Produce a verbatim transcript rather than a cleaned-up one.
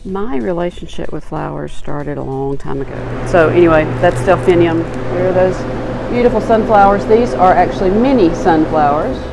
My relationship with flowers started a long time ago. So anyway, that's delphinium. There are those beautiful sunflowers. These are actually mini sunflowers.